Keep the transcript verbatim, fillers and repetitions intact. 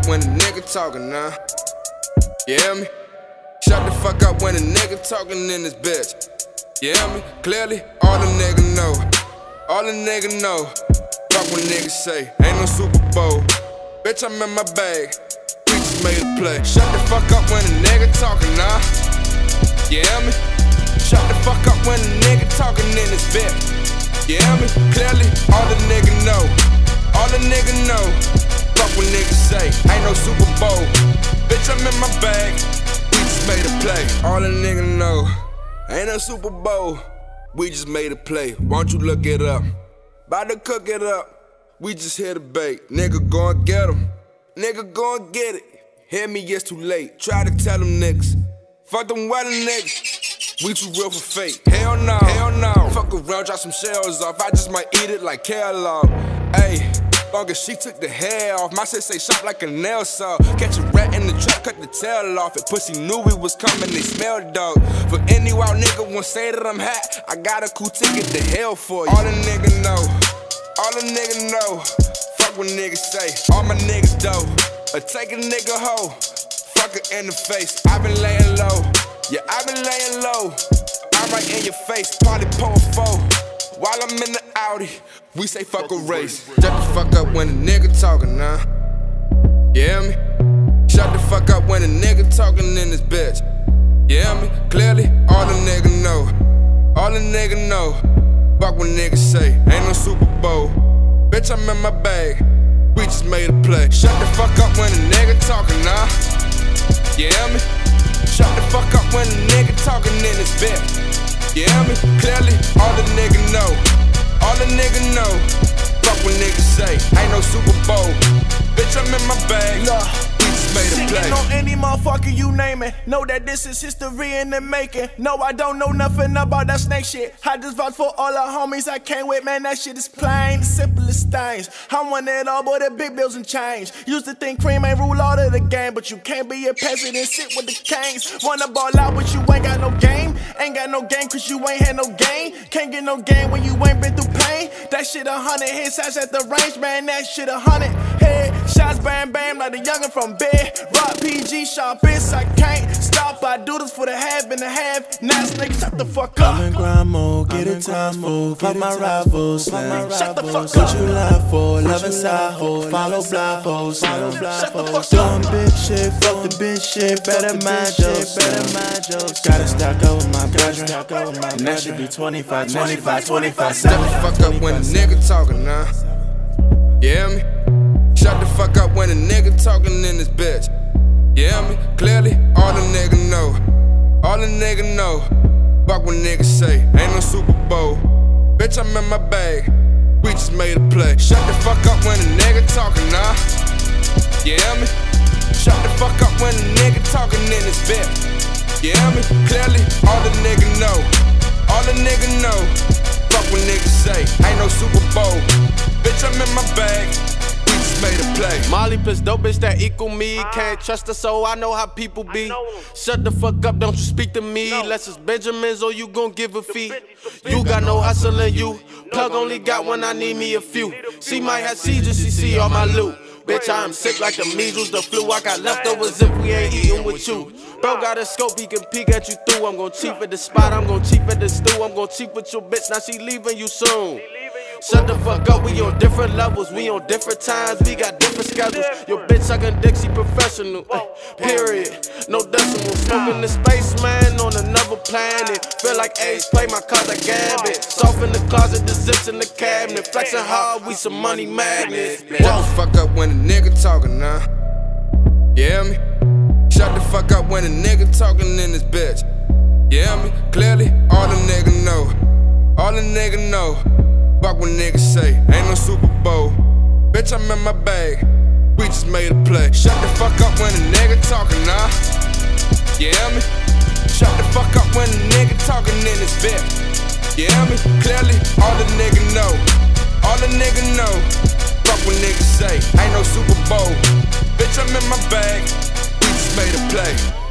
when a nigga talking now. You hear me? Shut the fuck up when a nigga talking in this bitch. You hear me? Clearly, all the nigga know. All the nigga know. Fuck what niggas say. Ain't no Super Bowl. Bitch, I'm in my bag. We just made a play. Shut the fuck up when a nigga talking now. You hear me? Shut the fuck up when a nigga talking in this bitch. You hear me? Clearly, all the nigga know. All the nigga know. Fuck what niggas say. Ain't no Super Bowl. Bitch, I'm in my bag. We just made a play. All the nigga know. Ain't no Super Bowl. We just made a play. Won't you look it up? Bout to cook it up. We just here to bait. Nigga go and get 'em. Nigga go and get it. Hear me, it's too late. Try to tell them niggas. Fuck them wedding niggas. We too real for fake. Hell no, hell no. Fuck around, drop some shells off. I just might eat it like Kellogg. Ayy. Long as she took the hair off, my sis say sharp like a nail saw. Catch a rat in the trap, cut the tail off. If pussy knew we was coming, they smelled dog. For any wild nigga won't say that I'm hot, I got a cool ticket to hell for you. All the nigga know, all the nigga know. Fuck what niggas say, all my niggas dope. Or take a nigga hoe, fuck her in the face. I been laying low, yeah I been laying low. I'm right in your face, party pouring four. While I'm in the Audi, we say fuck a race. Shut the fuck up when a nigga talking now. You hear me? Shut the fuck up when a nigga talking in this bitch. You hear me? Clearly, all the nigga know. All the nigga know. Fuck what niggas say. Ain't no Super Bowl. Bitch, I'm in my bag. We just made a play. Shut the fuck up when a nigga talking now. You hear me? Shut the fuck up when a nigga talking in this bitch. You hear me? Clearly, all the nigga know. All the nigga know. Fuck what niggas say. Ain't no Super Bowl. Bitch, I'm in my bag. Look, we just made a play. On any motherfucker you name it. Know that this is history in the making. No, I don't know nothing about that snake shit. I just vouch for all the homies I came with, man. That shit is plain, the simplest things. I want it all, boy, the big bills and change. Used to think cream ain't rule all of the game, but you can't be a peasant and sit with the kings. Wanna ball out, but you ain't got no game. Ain't got no game, cause you ain't had no game. Can't get no game when you ain't been through pain. That shit a hundred hit shots at the range, man. That shit a hundred head shots, bam, bam, like the youngin' from bed. Rock P G, sharpest, I can't stop. I do this for the half and the half. Nice nigga, shut the fuck up. I'm in grind mode, get it time full. Fuck my rivals, slang. Shut the fuck up. What you lie for? Love inside hole. Follow blind hoes, follow blind hoes. Doing big shit, fuck the big shit. Better mind jokes, better mind jokes. Gotta stack up with my brethren. And that should be twenty-five, twenty-five, twenty-five. Shut the fuck up when a nigga talking now. You hear me? Shut the fuck up when a nigga talking in this bitch. You hear me? Clearly, all the nigga know. All the nigga know. Fuck what niggas say. Ain't no Super Bowl. Bitch, I'm in my bag. We just made a play. Shut the fuck up when a nigga talking now. You hear me? Shut the fuck up when a nigga talking in this bitch. You hear me? Clearly, all the nigga know. All the nigga know. Fuck what niggas say. Ain't no Super Bowl. Bitch, I'm in my bag. We just made a play. Molly plus dope bitch that equal me. Can't trust her, so I know how people be. Shut the fuck up, don't you speak to me. Unless it's Benjamins or you gon' give a fee. You got no hustle in you. Plug only got one, I need me a few. She might have seizures, she see all my loot. Bitch, I am sick like the measles, the flu. I got leftovers if we ain't eating with you. Bro got a scope, he can peek at you through. I'm gon' cheap at the spot, I'm gon' cheap at the stew. I'm gon' cheap with your bitch, now she leaving you soon. Shut the fuck up, we on different levels, we on different times, we got different schedules. Your bitch suckin' dick, she professional, uh, period, no decimal. Smoking the spaceman on another planet. Feel like Ace, play my cards like Gambit. Soft in the closet, the zips in the cabinet. Flexing hard, we some money magnets. Shut the fuck up when a nigga talking now. You hear me? Shut the fuck up when a nigga talking in this bitch. You hear me? Clearly, all the nigga know. All the nigga know. Fuck what niggas say. Ain't no Super Bowl. Bitch, I'm in my bag. We just made a play. Shut the fuck up when a nigga talking now. You hear me? Shut the fuck up when a nigga talking in this bitch. You hear me? Clearly, all the nigga know. All the nigga know. Fuck what niggas say. Ain't no Super Bowl. Bitch, I'm in my bag. We just made a play.